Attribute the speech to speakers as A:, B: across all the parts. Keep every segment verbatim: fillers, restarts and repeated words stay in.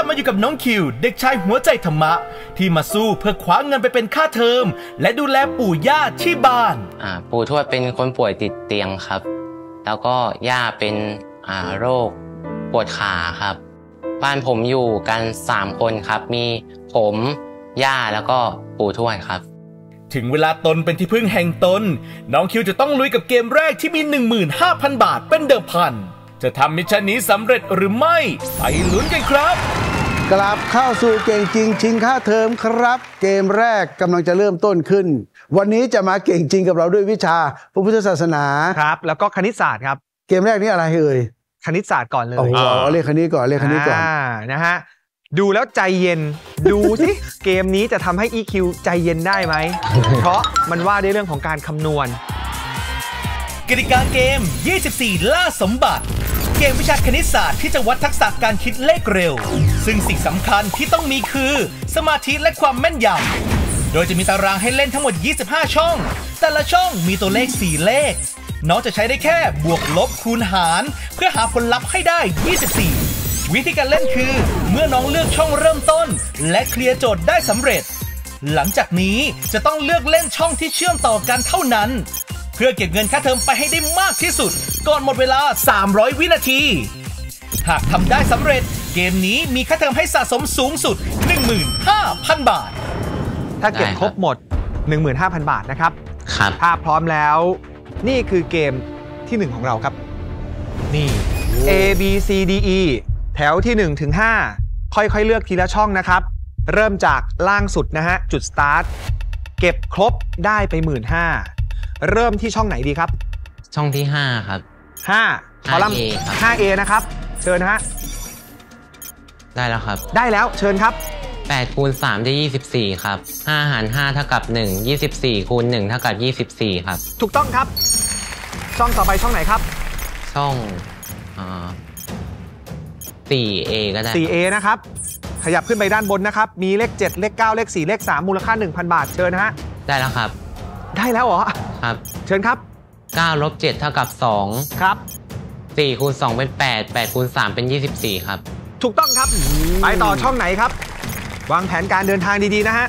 A: มาอยู่กับน้องคิวเด็กชายหัวใจธรรมะที่มาสู้เพื่อคว้าเงินไปเป็นค่าเทอมและดูแลปู่ย่าที่บ้าน
B: อ่าปู่ทวดเป็นคนป่วยติดเตียงครับแล้วก็ย่าเป็นอ่าโรคปวดขาครับบ้านผมอยู่กันสามคนครับมีผมย่าแล้วก็ปู่ทวดครับ
A: ถึงเวลาตนเป็นที่พึ่งแห่งตนน้องคิวจะต้องลุยกับเกมแรกที่มี หนึ่งหมื่นห้าพัน บาทเป็นเดิมพันจะทำมิชชั่นนี้สำเร็จหรือไม่ไปลุ้นกันครับ
C: กลับเข้าสู่เก่งจริงชิงค่าเทอมครับเกมแรกกำลังจะเริ่มต้นขึ้นวันนี้จะมาเก่งจริงกับเราด้วยวิชาพระพุทธศาสนา
D: ครับแล้วก็คณิตศาสตร์ครับ
C: เกมแรกนี้อะไรเอ่ย
D: คณิตศาสตร์ก่อนเลย
C: โอ้โหเรียกคณิตก่อนเรียกคณิตก่อน
D: นะฮะดูแล้วใจเย็นดูสิเกมนี้จะทำให้ อี คิว ใจเย็นได้ไหม เพราะมันว่าด้วยเรื่องของการคำนวณ
A: กติกาเกมยี่สิบสี่ล่าสมบัติเกมวิชาคณิตศาสตร์ที่จะวัดทักษะการคิดเลขเร็วซึ่งสิ่งสำคัญที่ต้องมีคือสมาธิและความแม่นยำโดยจะมีตารางให้เล่นทั้งหมดยี่สิบห้าช่องแต่ละช่องมีตัวเลขสี่เลขน้องจะใช้ได้แค่บวกลบคูณหารเพื่อหาผลลัพธ์ให้ได้ยี่สิบสี่วิธีการเล่นคือเมื่อน้องเลือกช่องเริ่มต้นและเคลียร์โจทย์ได้สำเร็จหลังจากนี้จะต้องเลือกเล่นช่องที่เชื่อมต่อกันเท่านั้นเพื่อเก็บเงินค่าเทอมไปให้ได้มากที่สุดก่อนหมดเวลาสามร้อยวินาทีหากทำได้สำเร็จเกมนี้มีค่าเทอมให้สะสมสูงสุด หนึ่งหมื่นห้าพัน บาท
D: ถ้าเก็บครบหมด หนึ่งหมื่นห้าพัน บาทนะครับ
B: ครับ
D: ถ้าพร้อมแล้วนี่คือเกมที่หนึ่งของเราครับนี่ A B C D E แถวที่หนึ่งถึงห้าค่อยๆเลือกทีละช่องนะครับเริ่มจากล่างสุดนะฮะจุดสตาร์ทเก็บครบได้ไป หนึ่งหมื่นห้าพัน เริ่มที่ช่องไหนดีครับ
B: ช่องที่ห้าครับ
D: ห้าคอลัมน์ ห้า เอ นะครับเชิญนะฮะ
B: ได้แล้วครับ
D: ได้แล้วเชิญครับ
B: แปดคูณสามได้ยี่สิบสี่ครับห้าหารห้าเท่ากับหนึ่ง ยี่สิบสี่คูณหนึ่งเท่ากับยี่สิบสี่ครับ
D: ถูกต้องครับช่องต่อไปช่องไหนครับ
B: ช่องอ่า สี่ เอ ก็ได้
D: สี่ เอ นะครับขยับขึ้นไปด้านบนนะครับมีเลขเจ็ดเลขเก้าเลขสี่เลขสามมูลค่า หนึ่งพัน บาทเชิญนะฮะ
B: ได้แล้วครับ
D: ได้แล้วเหรอ
B: ครับ
D: เชิญครับ
B: เก้าลบเจ็ดเท่ากับสอง
D: ครับ
B: สี่คูณสองเป็นแปด แปดคูณสามเป็นยี่สิบสี่ครับ
D: ถูกต้องครับไปต่อช่องไหนครับวางแผนการเดินทางดีๆนะฮะ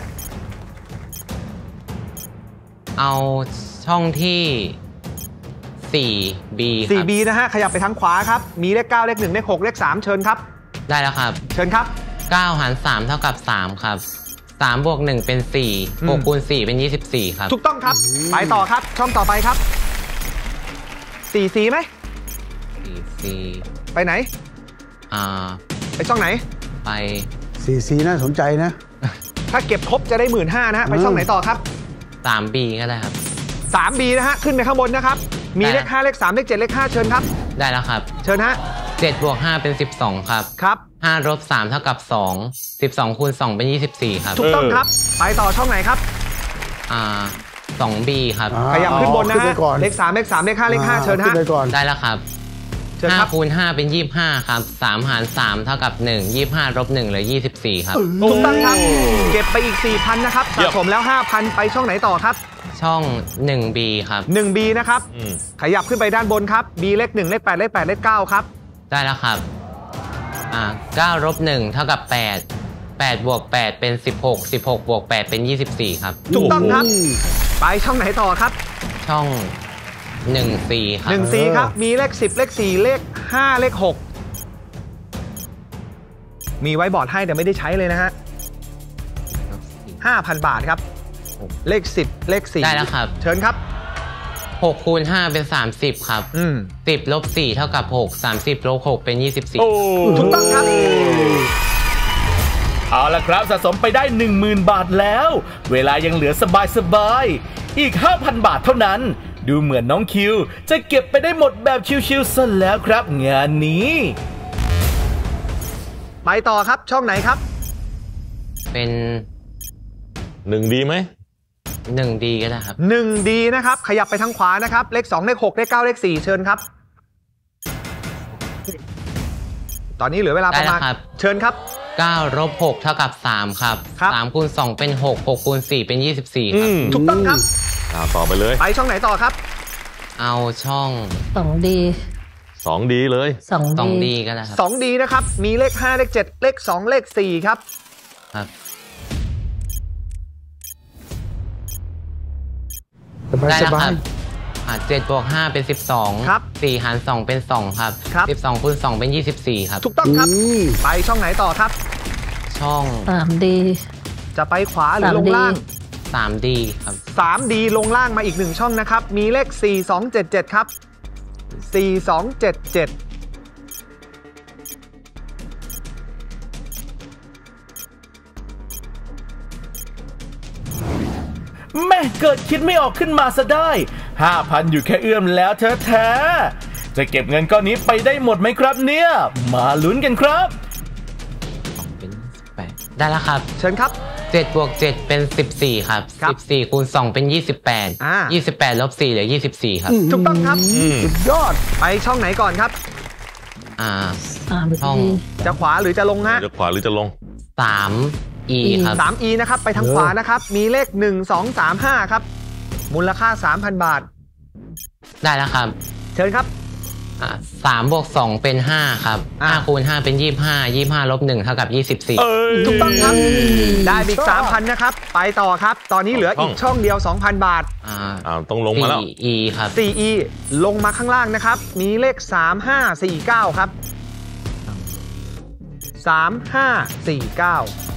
B: เอาช่องที่ สี่ บี ครับ
D: สี่ บี นะฮะขยับไปทางขวาครับมีเลขเก้าเลขหนึ่งเลขหกเลขสามเชิญครับ
B: ได้แล้วครับ
D: เชิญครับ
B: เก้าหารสามเท่ากับสามครับสามบวกหนึ่งเป็นสี่ หกคูณสี่เป็นยี่สิบสี่ครับ
D: ถูกต้องครับไปต่อครับช่องต่อไปครับสี่ ซีไหม
B: สี่ ซี
D: ไปไหน
B: อ่า
D: ไปช่องไหน
B: ไป
C: สี่ ซีน่าสนใจนะ
D: ถ้าเก็บครบจะได้ หนึ่งหมื่นห้าพัน นะฮะไปช่องไหนต่อครับ
B: สาม บี ก็ได้ครับ
D: สาม บี นะฮะขึ้นไปข้างบนนะครับมีเลขห้าเลขสามเลขเจ็ดเลขห้าเชิญครับ
B: ได้แล้วครับ
D: เชิญฮะ
B: เจ็ดบวกห้าเป็นสิบสองครับ
D: ครับ
B: ห้าลบสามเท่ากับสอง สิบสองคูณสองเป็นยี่สิบสี่ครับ
D: ถูกต้องครับไปต่อช่องไหนครับ
B: อ่าสอง บี ครับ
D: ขยับขึ้นบนนะฮะเลขสามเลขสามเลขห้าเลขห้าเชิญฮะ
B: ได้แล้วครับห้าคูณห้าเป็นยี่สิบห้าครับสามหารสามเท่ากับหนึ่ง ยี่สิบห้าลบหนึ่งเหลือยี่สิบสี่ครับ
D: ถูกต้องครับเก็บไปอีก สี่พัน นะครับสะสมแล้ว ห้าพัน ไปช่องไหนต่อครับ
B: ช่อง หนึ่ง บี ครับ
D: หนึ่ง บี นะครับขยับขึ้นไปด้านบนครับ B เลขหนึ่งเลขแปดเลขแปดเลขเก้าครับ
B: ได้แล้วครับอ่าเก้าลบหนึ่งเท่ากับแปด แปดบวกแปดเป็นสิบหก สิบหกบวกแปดเป็นยี่สิบสี่ครับ
D: ถูกต้องครับไปช่องไหนต่อครับ
B: ช่องหนึ่ง ซี ครับ
D: หนึ่ง ซี ครับมีเลขสิบเลขสี่เลขห้าเลขหกมีไว้บอร์ดให้แต่ไม่ได้ใช้เลยนะฮะ ห้าพัน บาทครับเลขสิบเลขสี่
B: ได้แล้วครับ
D: เชิญครับ
B: หกคูณห้าเป็นสามสิบครับ
D: อืม
B: สิบลบสี่เท่ากับหก สามสิบลบหกเป็นยี่สิบสี่
D: ถูกต้องครับ
A: เอาล่ะครับสะสมไปได้ หนึ่งหมื่น บาทแล้วเวลายังเหลือสบายๆอีก ห้าพัน บาทเท่านั้นดูเหมือนน้องคิวจะเก็บไปได้หมดแบบชิวๆซะแล้วครับงานนี้
D: ไปต่อครับช่องไหนครับ
B: เป็น
E: หนึ่ง ดีไหม
B: หนึ่ง ดี ก็ได้ครับ
D: หนึ่ง ดี นะครับขยับไปทางขวานะครับเลขสองเลขหกเลขเก้าเลขสี่เชิญครับตอนนี้เหลือเวลาประมาณเชิญครับ
B: เก้าลบหกเท่ากับสามครับสามคูณสองเป็นหก หกคูณสี่เป็นยี่สิบสี่ครับ
D: ถูกต้องครับ
E: ต่อไปเลย
D: ไปช่องไหนต่อครับ
B: เอาช่อง
F: สอง ดี
E: สองดีเลย
B: สองสองดีก็ได้ครับ
D: สองดีนะครับมีเลขห้าเลขเจ็ดเลขสองเลขสี่ครับ
B: ครับได้แล้วครับเจ็ดบวกห้าเป็นสิบสองครับสี่หารสองเป็นสองครับสิบสองคูณสองเป็นยี่สิบสี่ครับ
D: ถูกต้องครับไปช่องไหนต่อครับ
B: ช่อง
F: สามดี
D: จะไปขวาหรือลงล่าง
B: สามดีครับ
D: สามดีลงล่างมาอีกหนึ่งช่องนะครับมีเลขสี่สองเจ็ดเจ็ดครับสี่สองเจ็ดเจ็ด
A: แม่เกิดคิดไม่ออกขึ้นมาซะได้ ห้าพัน อยู่แค่เอื้อมแล้วแท้ๆจะเก็บเงินก้อนนี้ไปได้หมดไหมครับเนี่ยมาลุ้นกันครับ
B: เป็นสิบแปดได้แล้วครับ
D: เชิญครับ
B: เจ็ดบวกเจ็ดเป็นสิบสี่ครับสิบสี่คูณสองเป็นยี่สิบแปดยี่สิบแปดลบสี่เหลือยี่สิบสี่ครับ
D: ถูกต้องครับสุดยอดไปช่องไหนก่อนครับ
B: อ่า
F: ช่อง
D: จะขวาหรือจะลงฮะ
E: จะขวาหรือจะลง
B: สามอีครับ
D: สามอีนะครับไปทางขวานะครับมีเลขหนึ่ง สอง สาม ห้าครับมูลค่า สามพัน บาท
B: ได้แล้วครับ
D: เชิญครับ
B: สามบวกสองเป็นห้าครับห้าคูณห้าเป็นยี่สิบห้า ยี่สิบห้าลบหนึ่งเท่ากับยี่สิบสี่
D: ถูกต้องครับได้อีก สามพัน นะครับไปต่อครับตอนนี้เหลืออีกช่องเดียว สองพัน บาท
B: อ่า
E: อ่าต้องลงมาแล้ว
B: สี่อี ครับ
D: สี่อี ลงมาข้างล่างนะครับมีเลขสาม ห้า สี่ เก้าครับสาม ห้า สี่ เก้า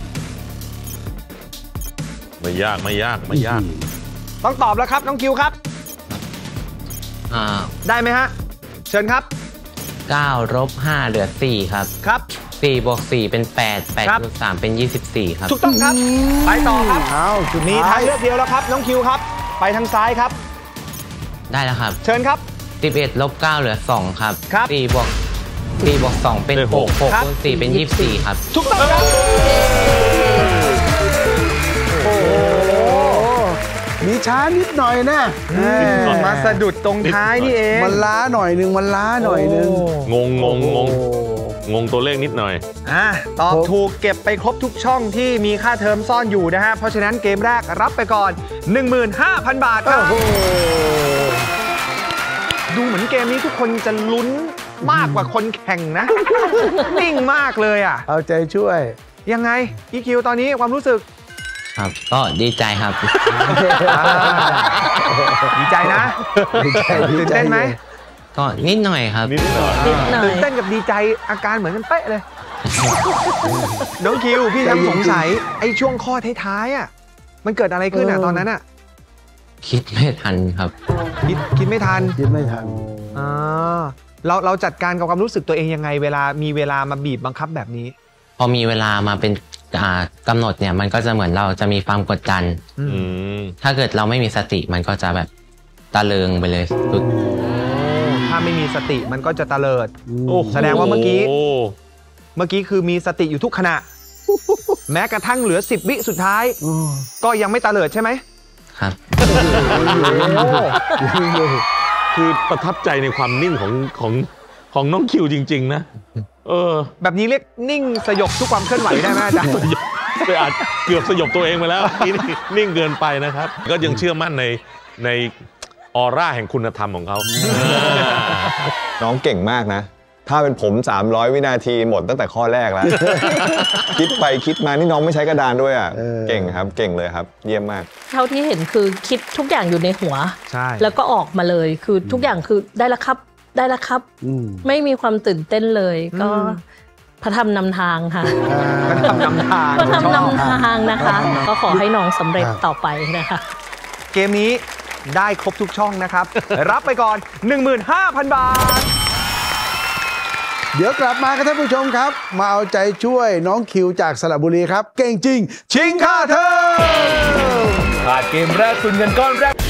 E: ไม่ยากไม่ยากไม่ยาก
D: ต้องตอบแล้วครับน้องคิวครับ
B: อ่า
D: ได้ไหมฮะเชิญครับ
B: เก้าลบห้าเหลือสี่ครับ
D: ครับ
B: สี่บวกสี่เป็นแปด แปดคูณสามเป็นยี่สิบสี่ครับ
D: ถูกต้องครับไปต่อครับมีทางเลือกเดียวแล้วครับน้องคิวครับไปทางซ้ายครับ
B: ได้แล้วครับ
D: เชิญครับ
B: สิบเอ็ดลบเก้าเหลือสองครับ
D: ครับ
B: สี่บวกสี่บวกสองเป็นหก หกคูณสี่เป็นยี่สิบสี่ครับ
D: ถูกต้องครับ
C: โอ้มีช้านิดหน่อยนะ
D: มาสะดุดตรงท้ายนี่เอง
C: มันล้าหน่อยนึงมันล้าหน่อยนึง
E: งงงงงงงงตัวเลขนิดหน่อย
D: อ่ะตอบถูกเก็บไปครบทุกช่องที่มีค่าเทอมซ่อนอยู่นะฮะเพราะฉะนั้นเกมแรกรับไปก่อน หนึ่งหมื่นห้าพัน บาทครับดูเหมือนเกมนี้ทุกคนจะลุ้นมากกว่าคนแข่งนะนิ่งมากเลยอ่ะ
C: เอาใจช่วย
D: ยังไงอีคิวตอนนี้ความรู้สึก
B: ครับก็ดีใจครับ
D: ดีใจนะตื่นเต้นไหม
B: ก็นิดหน่อยครับ
E: นิดหน่อย
D: ตื่นเต้นกับดีใจอาการเหมือนกันเป๊ะเลยน้องคิวพี่ยังสงสัยไอ้ช่วงข้อท้ายๆอ่ะมันเกิดอะไรขึ้นอ่ะตอนนั้นอ่ะ
B: คิดไม่ทันครับ
D: คิดคิดไม่ทัน
C: คิดไม่ทัน
D: อ่าเราเราจัดการกับความรู้สึกตัวเองยังไงเวลามีเวลามาบีบบังคับแบบนี้
B: พอมีเวลามาเป็นกำหนดเนี่ยมันก็จะเหมือนเราจะมีความกดดันถ้าเกิดเราไม่มีสติมันก็จะแบบตะเลิงไปเลยสุด
D: ถ้าไม่มีสติมันก็จะตะเลิดแสดงว่าเมื่อกี้เมื่อกี้คือมีสติอยู่ทุกขณะแม้กระทั่งเหลือสิบวิสุดท้ายก็ยังไม่ตะเลิดใช่ไหม
B: ครับ
E: คือประทับใจในความนิ่งของของของน้องคิวจริงๆนะเออ
D: แบบนี้เรียกนิ่งสยบทุกความเคลื่อนไหวได้ไหมอาจารย์
E: ไปอาจเกือบสยบตัวเองไปแล้วนิ่งเกินไปนะครับก็ยังเชื่อมั่นในในออร่าแห่งคุณธรรมของเขา
G: น้องเก่งมากนะถ้าเป็นผมสามร้อยวินาทีหมดตั้งแต่ข้อแรกแล้วคิดไปคิดมานี่น้องไม่ใช้กระดานด้วยอ่ะเก่งครับเก่งเลยครับเยี่ยมมาก
F: เท่าที่เห็นคือคิดทุกอย่างอยู่ในหัว
D: ใช่
F: แล้วก็ออกมาเลยคือทุกอย่างคือได้แล้วครับได้แล้วครับไม่มีความตื่นเต้นเลยก็พระธรรมนำทางค่ะ
D: พระธรรมนำทาง
F: พระธรรมนำทางนะคะก็ขอให้น้องสำเร็จต่อไปนะคะ
D: เกมนี้ได้ครบทุกช่องนะครับรับไปก่อน หนึ่งหมื่นห้าพัน บาท
C: เดี๋ยวกลับมาครับท่านผู้ชมครับมาเอาใจช่วยน้องคิวจากสระบุรีครับเก่งจริงชิงค่าเทอม
A: ผ่านเกมแรกตุนเงินก้อนแรก